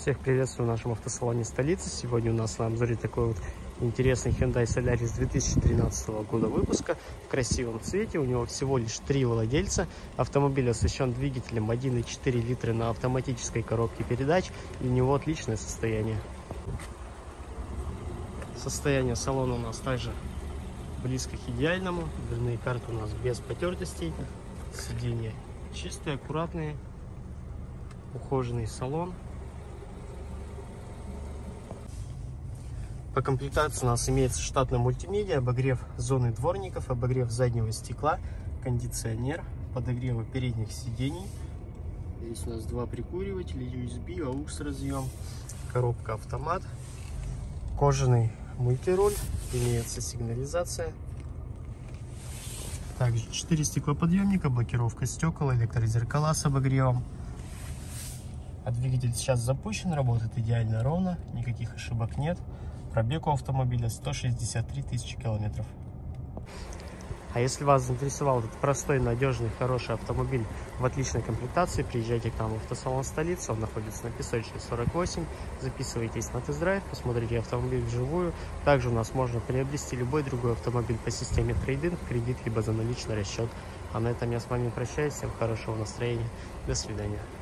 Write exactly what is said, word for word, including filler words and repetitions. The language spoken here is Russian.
Всех приветствую в нашем автосалоне столицы. Сегодня у нас на обзоре такой вот интересный Hyundai Solaris две тысячи тринадцатого года выпуска в красивом цвете. У него всего лишь три владельца. Автомобиль оснащен двигателем один и четыре литра на автоматической коробке передач, и у него отличное состояние. Состояние салона у нас также близко к идеальному. Дверные карты у нас без потертостей. Сиденья чистые, аккуратные. Ухоженный салон. По комплектации у нас имеется штатная мультимедиа, обогрев зоны дворников, обогрев заднего стекла, кондиционер, подогревы передних сидений. Здесь у нас два прикуривателя, ю эс би, аукс разъем, коробка автомат, кожаный мультируль, имеется сигнализация. Также четыре стеклоподъемника, блокировка стекол, электрозеркала с обогревом. А двигатель сейчас запущен, работает идеально ровно, никаких ошибок нет. Пробег у автомобиля сто шестьдесят три тысячи километров. А если вас заинтересовал этот простой, надежный, хороший автомобиль в отличной комплектации, приезжайте к нам в автосалон столицы. Он находится на Песочной сорок восемь. Записывайтесь на тест-драйв, посмотрите автомобиль вживую. Также у нас можно приобрести любой другой автомобиль по системе трейд-ин, в кредит, либо за наличный расчет. А на этом я с вами прощаюсь. Всем хорошего настроения. До свидания.